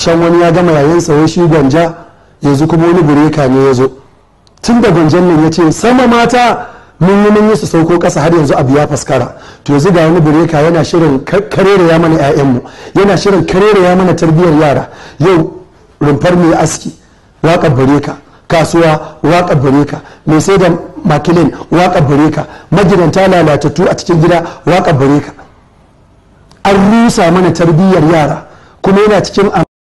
can wani ya gama yayin wai shi gwanja, yanzu kuma wani bureka ne ya zo. Tun da gwanjan nan ya ce sama mata mun yi su sauko ƙasa, har yanzu abu ya faskara. To yanzu ga wani bureka yana shirin kareraya mana 'ya'yanmu, yana shirin kareraya mana tarbiyyar yara. Yau rumfar mai aski waƙar bureka, kasuwa waƙar bureka, mai sai da makilin waƙar bureka, magidanta lalatattu a cikin gida waƙar bureka. An rusa mana tarbiyyar yara kuma yana cikin